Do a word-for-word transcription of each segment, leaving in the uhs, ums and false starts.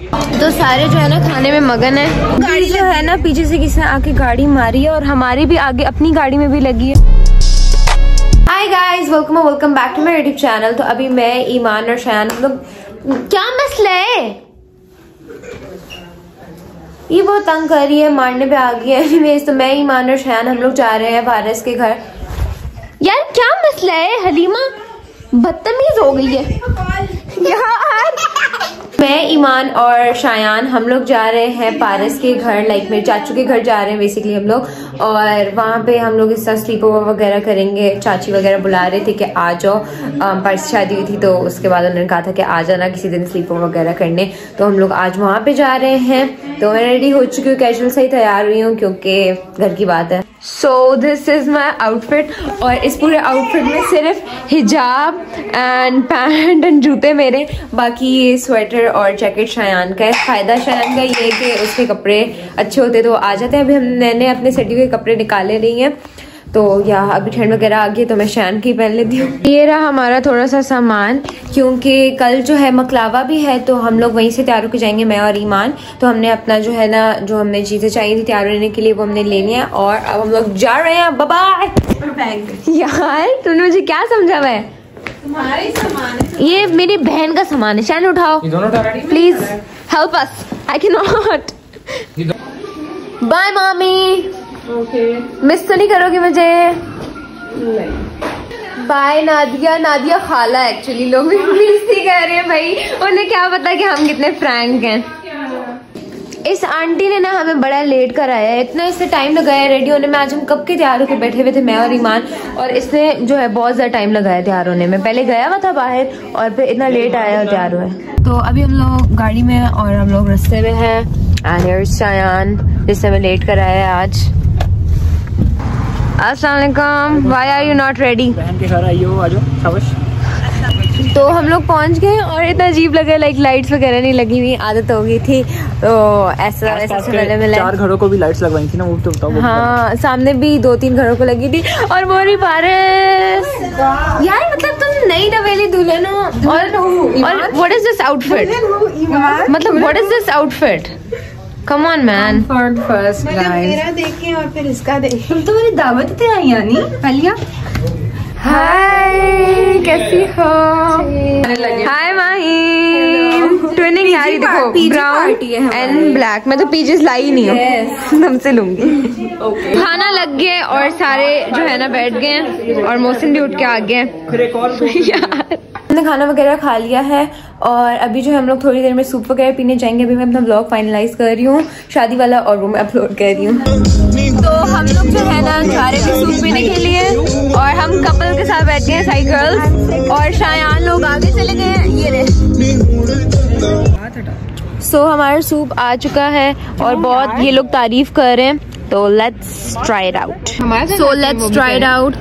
तो सारे जो है ना खाने में मगन है। गाड़ी जो है ना पीछे से किसी ने आके गाड़ी मारी है और हमारी भी आगे अपनी गाड़ी में भी लगी है। Hi guys, welcome welcome back to my YouTube channel. तो अभी मैं, ईमान और शायान हम लोग, क्या मसला है? ये बहुत तंग कर रही है, मारने पे आ गई है। एनीवेज, तो मैं, ईमान और शायान हम लोग जा रहे हैं पारस के घर। यार क्या मसला है? हलीमा बदतमीज हो गई है यार। मैं, ईमान और शायान हम लोग जा रहे हैं पारस के घर, लाइक मेरे चाचू के घर जा रहे हैं बेसिकली हम लोग। और वहाँ पे हम लोग इस तरह स्लीप ओवर वगैरह करेंगे। चाची वगैरह बुला रहे थे कि आ जाओ, पारस शादी हुई थी तो उसके बाद उन्होंने कहा था कि आ जाना किसी दिन स्लीप ओवर वगैरह करने। तो हम लोग आज वहाँ पे जा रहे हैं। तो मैं रेडी हो चुकी हूँ, कैजुअल से ही तैयार हुई हूँ क्योंकि घर की बात है। So this is my outfit, और इस पूरे आउटफिट में सिर्फ हिजाब एंड पैंट एंड जूते मेरे, बाकी ये स्वेटर और जैकेट शायान का है। फायदा शायान का ये है कि उसके कपड़े अच्छे होते तो आ जाते हैं। अभी हम मैंने अपने सर्दियों के कपड़े निकाले नहीं हैं, तो या अभी ठंड वगैरह आ गई तो मैं शायान की पहन लेती हूँ। ये रहा हमारा थोड़ा सा सामान, क्योंकि कल जो है मकलावा भी है तो हम लोग वहीं से तैयार होकर जाएंगे, मैं और ईमान। तो हमने अपना जो है ना, जो हमें चीज़ें चाहिए थी तैयार होने के लिए, वो हमने ले लिया और अब हम लोग जा रहे हैं। Bye bye. यार तूने मुझे क्या समझा? हुआ है तुम्हारा ही सामान है, ये मेरी बहन का सामान है। शान उठाओ please, help us, I can not. Bye मामी। ओके, मिस तो नहीं करोगे मुझे? नहीं। बाय नादिया। नादिया खाला एक्चुअली, लोग भी मिस ही कह रहे हैं भाई, उन्हें क्या पता कि हम कितने फ्रैंक हैं। इस आंटी ने ना हमें बड़ा लेट कराया है, इतना इससे टाइम लगाया रेडी होने में। आज हम कब के तैयार होकर बैठे हुए थे मैं और ईमान, और इसने जो है बहुत ज्यादा टाइम लगाया तैयार होने में। पहले गया हुआ था बाहर और फिर इतना लेट आया और तैयार हुआ। तो अभी हम लोग गाड़ी में और हम लोग रास्ते में हैं। एंड हियर इज शायान जिसने हमें लेट कराया है आज। अस्सलाम वालेकुम। Why are you not ready? बहन के घर आई हो, आ जाओ शाबाश। तो हम लोग पहुंच गए और इतना अजीब लगा, लाइक लाइट्स वगैरह नहीं लगी हुई, आदत हो गई थी तो ऐसा ऐसा पहले मिला। चार घरों को भी लाइट्स लगवाई थी ना, वो तो बताओ। हाँ, सामने भी दो तीन घरों को लगी थी। और मोरी पारस यार, मतलब तुम नई नवेली दुल्हन हो। और और व्हाट इज दिस आउटफिट? मतलब what is this outfit? Come on man. First guys. मेरा देखें और फिर इसका देखें। तुम तो मेरी दावत पे आई यानी पलिया। हाय, कैसी हो? हाय माही। ट्विनिंग यार, देखो ब्राउन एंड ब्लैक। मैं तो पीचेस लाई नहीं हूँ, तुमसे लूंगी। खाना लग गया और सारे जो है ना बैठ गए और मौसम भी उठ के आ गए यार। हमने खाना वगैरह खा लिया है और अभी जो है हम लोग थोड़ी देर में सूप वगैरह पीने जाएंगे। अभी मैं अपना ब्लॉग फाइनलाइज कर रही हूँ शादी वाला, और वो मैं अपलोड कर रही हूँ। तो हम लोग जो है ना जा रहे थे सूप पीने के लिए, और हम कपल के साथ बैठ गए साई गर्ल्स, और शायान लोग आगे चले गए। ये रहे। सो so, हमारा सूप आ चुका है और बहुत ये लोग तारीफ कर रहे हैं, तो let's try it out. So let's try it out.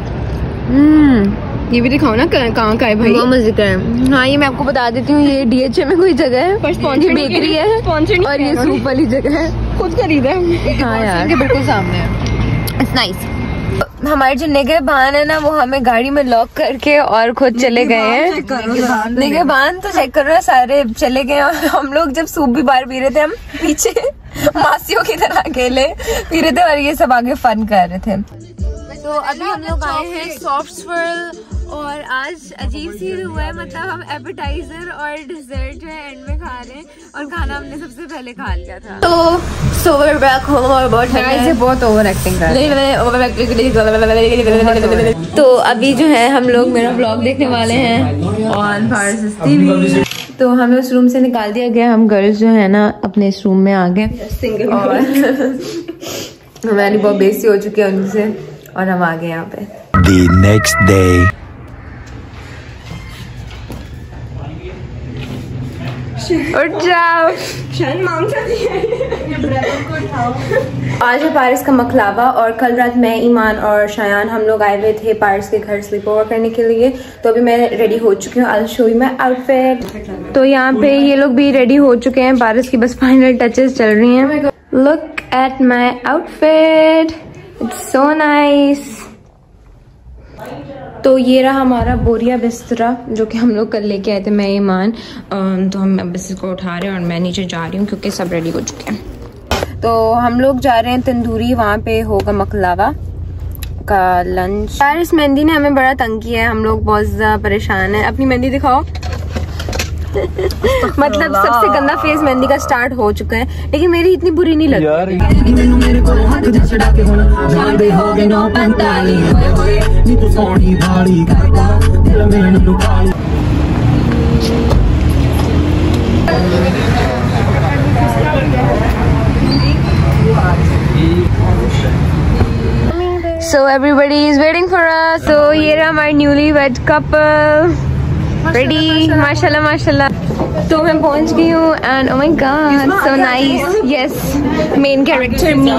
ये भी दिखाओ ना कहाँ का है भाई, बहुत मजे का है। हाँ, ये मैं आपको बता देती हूँ, ये डीएचए में कोई जगह है, ये बेकरी है और ये सूप वाली जगह है, खुद खरीदा है। हाँ यार, बिल्कुल सामने है। It's nice. हमारे जो निगहबान है ना, वो हमें गाड़ी में लॉक करके और खुद चले गए हैं। निगहबान तो चेक करो, सारे चले गए। और हम लोग जब सूप भी बाहर पी रहे थे, हम पीछे मासियों की तरह अकेले पी रहे थे और ये सब आगे फन कर रहे थे। तो अभी हम लोग आए हैं सॉफ्ट स्वर्ल, और आज अजीब सी हुआ है, मतलब हम एपेटाइजर और डिजर्ट जो है एंड में खा रहे हैं, और खाना हमने सबसे पहले खा लिया था। तो so we are back home, और बहुत ऐसे बहुत ओवर एक्टिंग कर रहे हैं। तो अभी जो है हम लोग मेरा ब्लॉग देखने वाले हैं ऑन फारस टीवी। तो हमें उस रूम से निकाल दिया गया, हम गर्ल्स जो है ना अपने इस रूम में आ गए, और हमारी बहुत बेइज्जती हो चुकी है उनसे, और हम आ गए यहाँ पे। The next day. उठ जाओ। आज है पारस का मकलावा, और कल रात मैं, ईमान और शायान हम लोग आए हुए थे पारस के घर स्लीप ओवर करने के लिए। तो अभी मैं रेडी हो चुकी हूँ, I will show you my outfit. तो यहाँ पे ये लोग भी रेडी हो चुके हैं, पारस की बस फाइनल टचेस चल रही हैं। Look at my outfit, it's so nice. तो ये रहा हमारा बोरिया बिस्तरा जो कि हम लोग कल लेके आए थे, मैं ईमान। तो हम अब इसको उठा रहे हैं और मैं नीचे जा रही हूँ क्योंकि सब रेडी हो चुके हैं। तो हम लोग जा रहे हैं तंदूरी, वहाँ पे होगा मकलावा का लंच। यार इस मेहंदी ने हमें बड़ा तंग किया है, हम लोग बहुत ज़्यादा परेशान हैं। अपनी मेहंदी दिखाओ। मतलब सबसे गंदा फेस मेहंदी का स्टार्ट हो चुका है, लेकिन मेरी इतनी बुरी नहीं लगती। So everybody is waiting for us. So ये रहा हमारे newlywed couple. रेडी माशाल्लाह माशाल्लाह। तो मैं पहुंच गई हूँ and oh my god so nice. Yes main character me.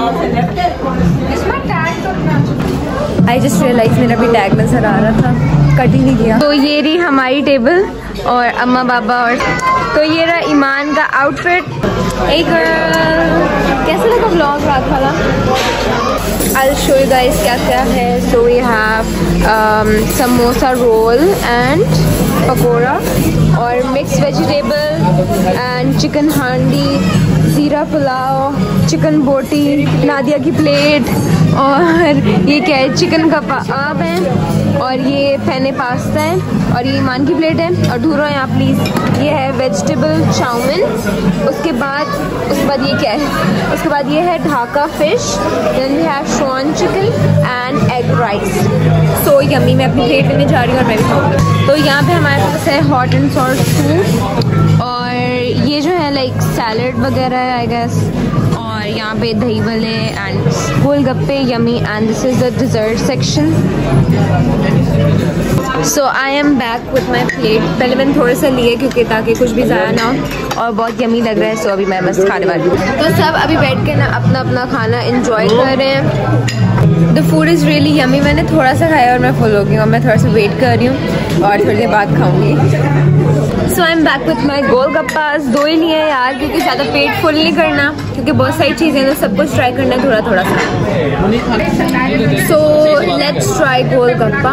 I just realize मेरा भी टैग नजर आ रहा था, कट ही नहीं किया। तो ये रही हमारी टेबल और अम्मा बाबा, और तो ये रहा ईमान का आउटफिट। एक कैसा लगा व्लॉग रात वाला? I'll show you guys क्या क्या है। So we have um, samosa roll and pakora और मिक्स वेजिटेबल एंड चिकन हांडी, ज़ीरा पुलाव, चिकन बोटी, नादिया की प्लेट, और ये क्या है चिकन कबाब है, और ये पेने पास्ता है, और ये ईमान की प्लेट है। और ढूंढो यहाँ प्लीज़, ये है वेजिटेबल चाउमिन। उसके बाद उसके बाद ये क्या है, उसके बाद ये है Dhaka fish, then we have शॉन chicken and egg rice. So yummy. मैं अपनी प्लेट लेने जा रही हूँ और मैं भी खाऊंगी। तो यहाँ पे हमारे पास है हॉट एंड सॉल्ट फूड, और ये जो है लाइक सैलड वगैरह है आई गेस, और यहाँ पे dahi bhalle and golgappe yummy, and this is the dessert section. So I am back with my plate. पहले मैंने थोड़े से लिए क्योंकि ताकि कुछ भी ज़ाया ना हो, और बहुत यम्मी लग रहा है। सो so, अभी मैं बस खाने वाली हूँ। तो सब अभी बैठ के ना अपना अपना खाना इंजॉय कर रहे हैं। The food is really yummy. मैंने थोड़ा सा खाया और मैं फुल हो गई हूँ। मैं थोड़ा सा वेट कर रही हूँ और थोड़ी देर बाद खाऊंगी। So I am back with my golgappas. दो ही लिए यार क्योंकि ज़्यादा पेट फुल नहीं करना, क्योंकि बहुत सारी चीज़ें तो सब कुछ ट्राई करना है थोड़ा थोड़ा सा। So let's try golgappa.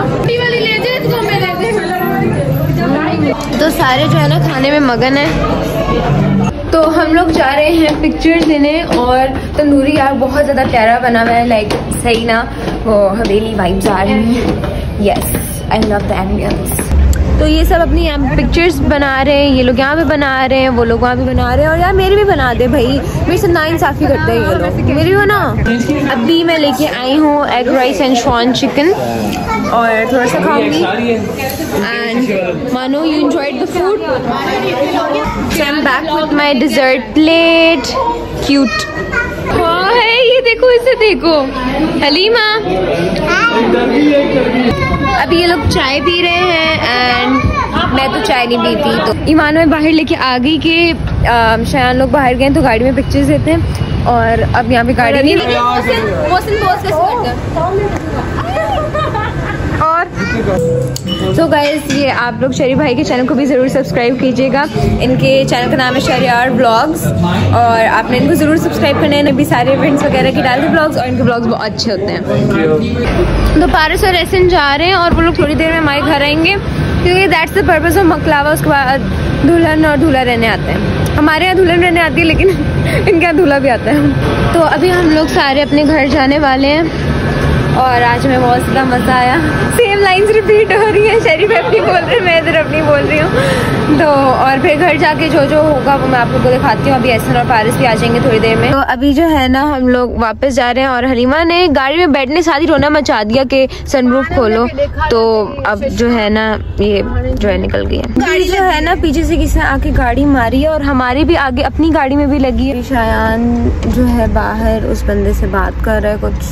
तो सारे जो है ना खाने में मगन है। तो हम लोग जा रहे हैं पिक्चर्स लेने, और तंदूरी यार बहुत ज़्यादा प्यारा बना हुआ है, लाइक सही ना वो हवेली वाइब्स आ रही हैं। Yes I love the ambience. तो ये सब अपनी पिक्चर्स बना रहे हैं, ये लोग यहाँ पे बना रहे हैं, वो लोग वहाँ पे बना रहे हैं, और यार मेरी भी बना दे भाई, मेरे से नाइंसाफ़ी करते हैं ये लोग, मेरी भी बना। अभी मैं लेके आई हूँ एग राइस एंड शॉन चिकन, और थोड़ा सा खाऊंगी। एंड मानो you enjoyed the food. So I am back with my dessert plate. Cute है ये, देखो इसे देखो। हलीमा अभी ये लोग चाय पी रहे हैं एंड मैं तो चाय नहीं पीती। तो ईमान में बाहर लेके आ गई कि शायान लोग बाहर गए तो गाड़ी में पिक्चर्स देते हैं, और अब यहाँ पे गाड़ी नहीं लगी। और तो गाइस ये आप लोग शरी भाई के चैनल को भी ज़रूर सब्सक्राइब कीजिएगा। इनके चैनल का नाम है शरियार ब्लॉग्स, और आपने इनको ज़रूर सब्सक्राइब करना है। भी सारे इवेंट्स वगैरह की डालते ब्लॉग्स, और इनके ब्लॉग्स बहुत अच्छे होते हैं। तो पारस और एहसन जा रहे हैं, और वो लोग थोड़ी देर में हमारे घर आएंगे, क्योंकि that's the purpose of Muklawa. उसके बाद दुल्हन और दूल्हा रहने आते हैं। हमारे यहाँ दुल्हन रहने आती है, लेकिन इनके यहाँ दूल्हा भी आता है। तो अभी हम लोग सारे अपने घर जाने वाले हैं, और आज में बहुत ज़्यादा मज़ा आया। सेम लाइंस रिपीट हो रही हैं, शरीफ अपनी बोल रही है, मैं इधर अपनी बोल रही हूँ। तो और फिर घर जाके जो जो होगा वो मैं आप लोगों को दिखाती हूँ। अभी एहसन और पारिस भी आ जाएंगे थोड़ी देर में। तो अभी जो है ना हम लोग वापस जा रहे हैं, और हलीमा ने गाड़ी में बैठने साथ ही रोना मचा दिया कि सनरूफ खोलो। तो अब जो है ना ये जो है निकल गई है गाड़ी। जो है ना पीछे से किसी ने आके गाड़ी मारी है, और हमारी भी आगे अपनी गाड़ी में भी लगी है। शायान जो है बाहर उस बंदे से बात कर रहा है कुछ।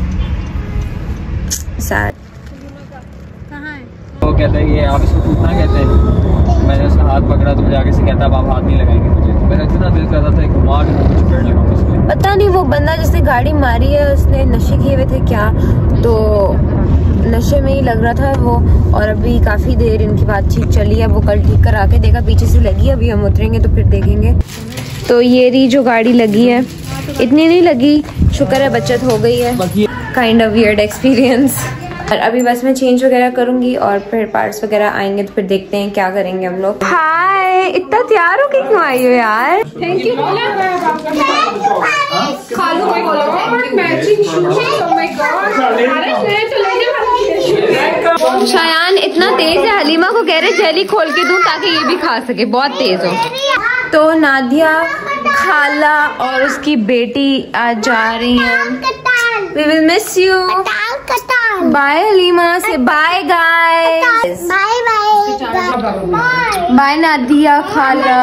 कहाँ है? वो कहते हैं कि आप इसको टूटना कहते हैं। मैंने उसका हाथ पकड़ा तो मुझे आगे से कहता अब आप हाथ नहीं लगाएंगे मुझे। तो मेरा इतना दिल करता था घुमा के कुछ पेड़ लगाऊं उसमें। पता नहीं वो बंदा जिसने गाड़ी मारी है उसने नशे किए हुए थे क्या, तो नशे में ही लग रहा था वो। और अभी काफ़ी देर इनकी बातचीत चली है। वो कल ठीक करा के देखा, पीछे से लगी। अभी हम उतरेंगे तो फिर देखेंगे। तो ये रही जो गाड़ी लगी है, इतनी नहीं लगी, शुक्र है बचत हो गई है। Kind of weird experience. और अभी बस मैं चेंज वगैरह करूंगी और फिर पार्ट्स वगैरह आएंगे तो फिर देखते हैं क्या करेंगे हम लोग। हाय, इतना तैयार हो के क्यों आई हो यार? थैंक यू बोला। खालू को बोला matching shoes. Oh my god, अरे ले तो ले जा। शायान इतना तेज है, हलीमा को कह रहे जेली खोल के दूं ताकि ये भी खा सके, बहुत तेज हो। तो नादिया, खाला और उसकी बेटी आज जा रही हैं। We will miss you. Bye Halima से, bye guys. Bye bye bye Nadia, खाला।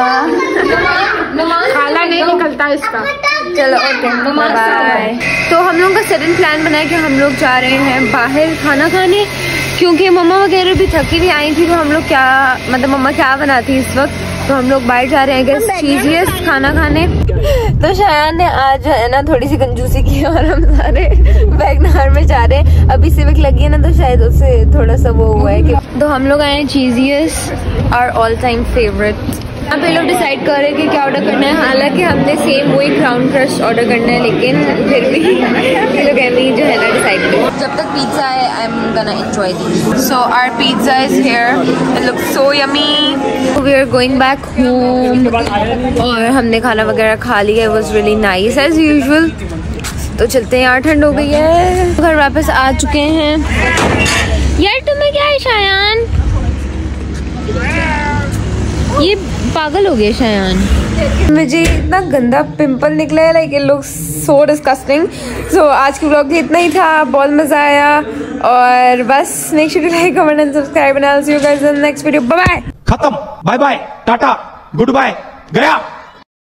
खाला नहीं निकलता इसका। चलो ओके बाय। तो हम लोगों का सडन प्लान बना है कि हम लोग जा रहे हैं बाहर खाना खाने, क्योंकि मम्मा वगैरह भी थकी हुई आई थी। तो हम लोग क्या मतलब मम्मा क्या बनाती इस वक्त, तो हम लोग बाहर जा रहे हैं कि चीजियस खाना खाने। तो शायान ने आज है ना थोड़ी सी कंजूसी की और हम सारे वैगनार में जा रहे हैं। अभी सिविक लगी है ना तो शायद उससे थोड़ा सा वो हुआ है कि तो हम लोग आए हैं Cheezious, our all time favourite. यहाँ पे लोग डिसाइड कर रहे हैं कि क्या ऑर्डर करना है। हालांकि हमने सेम वही क्राउन क्रश ऑर्डर करना है, लेकिन फिर भी ये लोग एमी जो है ना डिसाइड करें। जब तक पिज्जा है I am gonna enjoy this. So our pizza is here, it looks so yummy. We are going back home और हमने खाना वगैरह खा लिया। It was really nice as usual. तो चलते हैं, यार ठंड हो गई है। घर वापस आ चुके हैं। यार तुम्हें क्या है शायान? ये पागल हो गया शायान। मुझे इतना गंदा पिंपल निकला है, like it looks so disgusting. So आज की व्लॉग भी इतना ही था, बहुत मजा आया और बस make sure to like, comment and subscribe and I will see you guys in the next video. Bye bye. खत्म, bye bye, tata, good bye, गया।